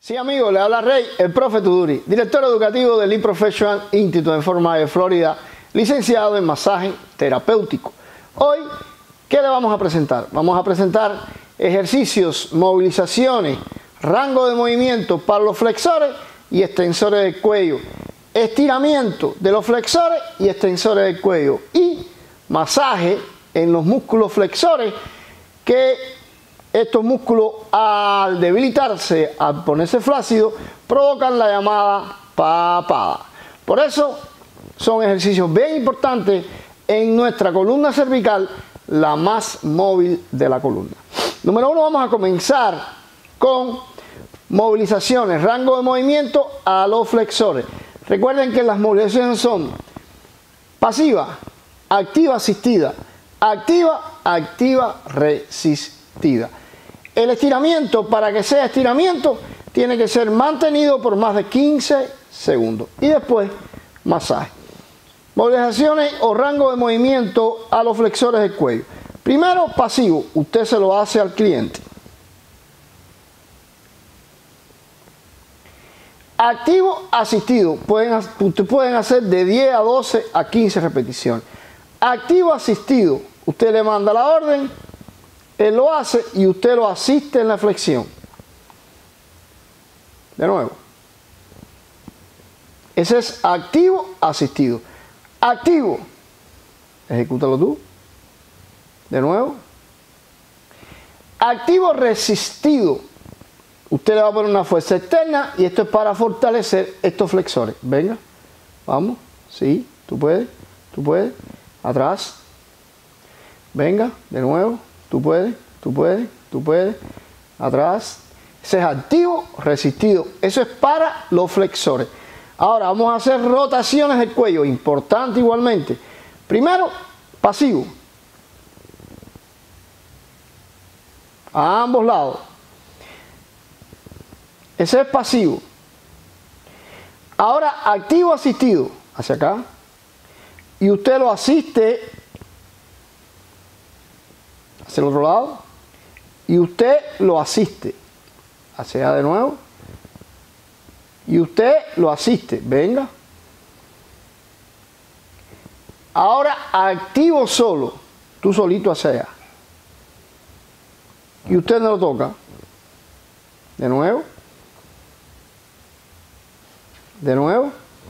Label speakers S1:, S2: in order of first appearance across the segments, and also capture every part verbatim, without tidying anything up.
S1: Sí, amigos, le habla Rey, el profe Tuduri, director educativo del eProfessional Institute en Fort Myers, Florida, licenciado en masaje terapéutico. Hoy, ¿qué le vamos a presentar? Vamos a presentar ejercicios, movilizaciones, rango de movimiento para los flexores y extensores del cuello, estiramiento de los flexores y extensores del cuello y masaje en los músculos flexores, que estos músculos, al debilitarse, al ponerse flácidos, provocan la llamada papada. Por eso son ejercicios bien importantes en nuestra columna cervical, la más móvil de la columna. Número uno, vamos a comenzar con movilizaciones, rango de movimiento a los flexores. Recuerden que las movilizaciones son pasiva, activa, asistida, activa, activa, resistida. El estiramiento, para que sea estiramiento, tiene que ser mantenido por más de quince segundos. Y después, masaje. Movilizaciones o rango de movimiento a los flexores del cuello. Primero, pasivo. Usted se lo hace al cliente. Activo, asistido. Pueden, ustedes pueden hacer de diez a doce a quince repeticiones. Activo, asistido. Usted le manda la orden, él lo hace y usted lo asiste en la flexión. De nuevo. Ese es activo, asistido. Activo. Ejecútalo tú. De nuevo. Activo, resistido. Usted le va a poner una fuerza externa y esto es para fortalecer estos flexores. Venga. Vamos. Sí. Tú puedes. Tú puedes. Atrás. Venga. De nuevo. Tú puedes, tú puedes, tú puedes, atrás. Ese es activo, resistido. Eso es para los flexores. Ahora vamos a hacer rotaciones del cuello, importante igualmente. Primero, pasivo. A ambos lados. Ese es pasivo. Ahora, activo, asistido. Hacia acá. Y usted lo asiste hacia el otro lado y usted lo asiste hacia allá de nuevo y usted lo asiste, venga. Ahora activo solo, tú solito hacia allá y usted no lo toca, de nuevo, de nuevo,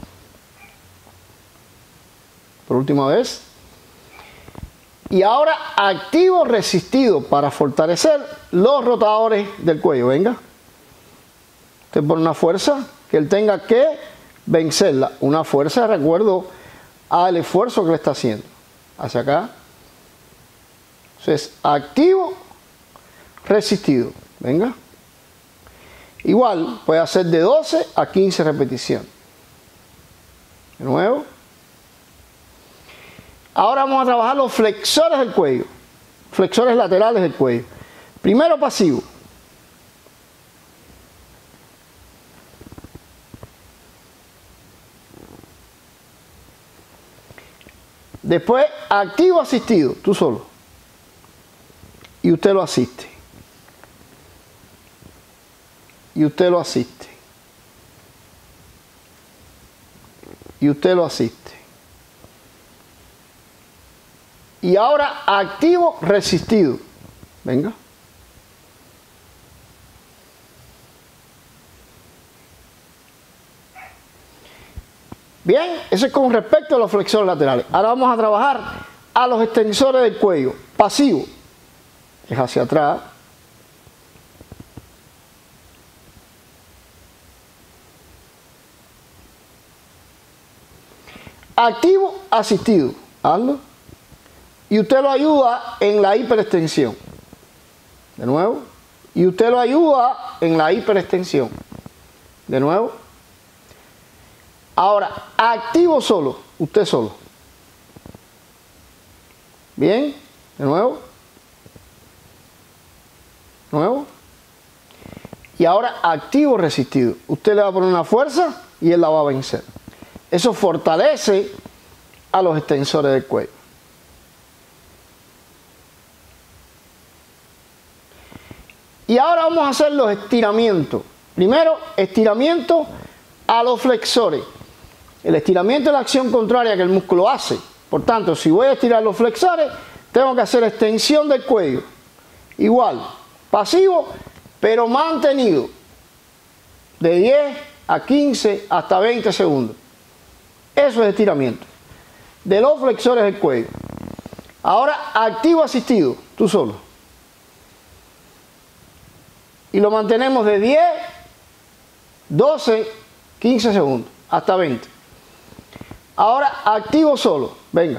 S1: por última vez. Y ahora activo, resistido para fortalecer los rotadores del cuello. Venga. Usted pone una fuerza que él tenga que vencerla. Una fuerza de recuerdo al esfuerzo que le está haciendo. Hacia acá. Entonces, activo, resistido. Venga. Igual, puede hacer de doce a quince repeticiones. De nuevo. Ahora vamos a trabajar los flexores del cuello, flexores laterales del cuello. Primero pasivo. Después activo, asistido, tú solo. Y usted lo asiste. Y usted lo asiste. Y usted lo asiste. Y ahora activo, resistido. Venga. Bien, eso es con respecto a los flexores laterales. Ahora vamos a trabajar a los extensores del cuello. Pasivo. Es hacia atrás. Activo, asistido. Hazlo. Y usted lo ayuda en la hiperextensión. De nuevo. Y usted lo ayuda en la hiperextensión. De nuevo. Ahora, activo solo. Usted solo. Bien. De nuevo. De nuevo. Y ahora activo, resistido. Usted le va a poner una fuerza y él la va a vencer. Eso fortalece a los extensores del cuello. Y ahora vamos a hacer los estiramientos. Primero, estiramiento a los flexores. El estiramiento es la acción contraria que el músculo hace. Por tanto, si voy a estirar los flexores, tengo que hacer extensión del cuello. Igual, pasivo, pero mantenido. De diez a quince hasta veinte segundos. Eso es estiramiento de los flexores del cuello. Ahora, activo asistido, tú solo. Y lo mantenemos de diez, doce, quince segundos, hasta veinte. Ahora, activo solo, venga.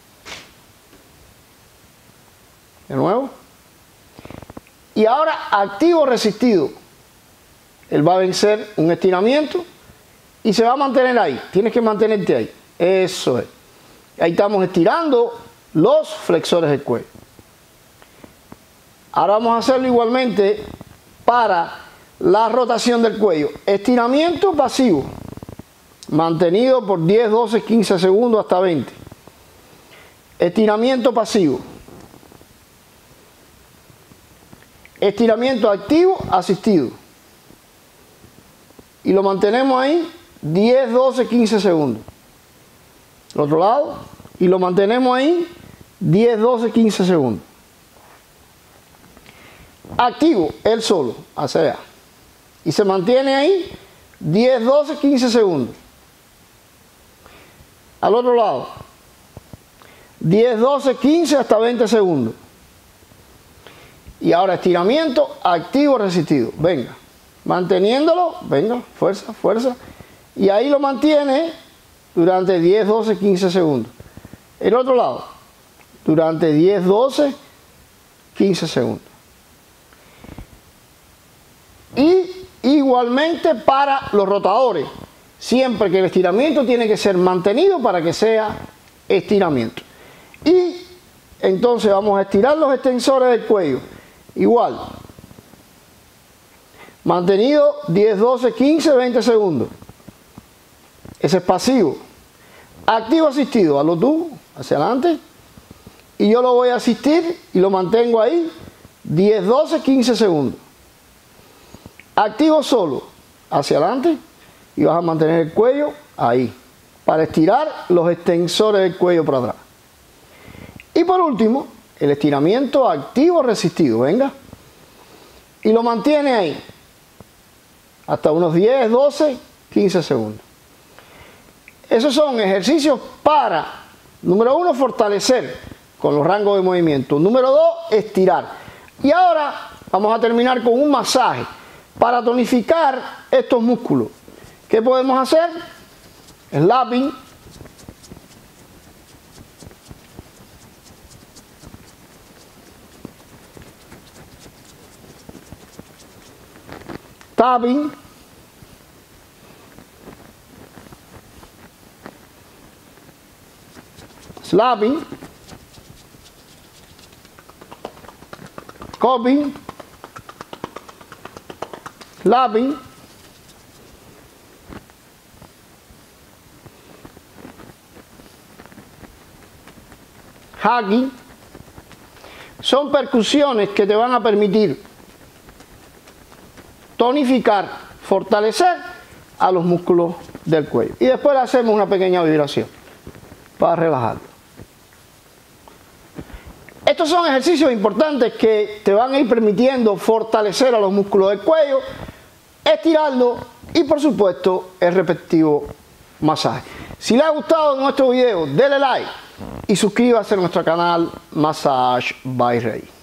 S1: De nuevo. Y ahora, activo resistido. Él va a vencer un estiramiento y se va a mantener ahí. Tienes que mantenerte ahí. Eso es. Ahí estamos estirando los flexores del cuello. Ahora vamos a hacerlo igualmente para la rotación del cuello. Estiramiento pasivo. Mantenido por diez, doce, quince segundos hasta veinte. Estiramiento pasivo. Estiramiento activo asistido. Y lo mantenemos ahí diez, doce, quince segundos. El otro lado. Y lo mantenemos ahí diez, doce, quince segundos. Activo, él solo, hacia allá. Y se mantiene ahí diez, doce, quince segundos. Al otro lado. diez, doce, quince hasta veinte segundos. Y ahora estiramiento activo resistido. Venga. Manteniéndolo, venga, fuerza, fuerza. Y ahí lo mantiene durante diez, doce, quince segundos. El otro lado, durante diez, doce, quince segundos. Y igualmente para los rotadores. Siempre que el estiramiento tiene que ser mantenido para que sea estiramiento. Y entonces vamos a estirar los extensores del cuello. Igual. Mantenido diez, doce, quince, veinte segundos. Ese es pasivo. Activo asistido. Hazlo tú, hacia adelante. Y yo lo voy a asistir y lo mantengo ahí diez, doce, quince segundos. Activo solo. Hacia adelante. Y vas a mantener el cuello ahí. Para estirar los extensores del cuello para atrás. Y por último, el estiramiento activo resistido. Venga. Y lo mantiene ahí. Hasta unos diez, doce, quince segundos. Esos son ejercicios para, número uno, fortalecer con los rangos de movimiento. Número dos, estirar. Y ahora vamos a terminar con un masaje para tonificar estos músculos. ¿Qué podemos hacer? Slapping. Tapping. Slapping. Cupping. Slapping. Hacking. Son percusiones que te van a permitir tonificar, fortalecer a los músculos del cuello. Y después le hacemos una pequeña vibración para relajarlo. Estos son ejercicios importantes que te van a ir permitiendo fortalecer a los músculos del cuello, estirarlo y por supuesto el respectivo masaje. Si le ha gustado nuestro video, dele like y suscríbase a nuestro canal Massage by Rey.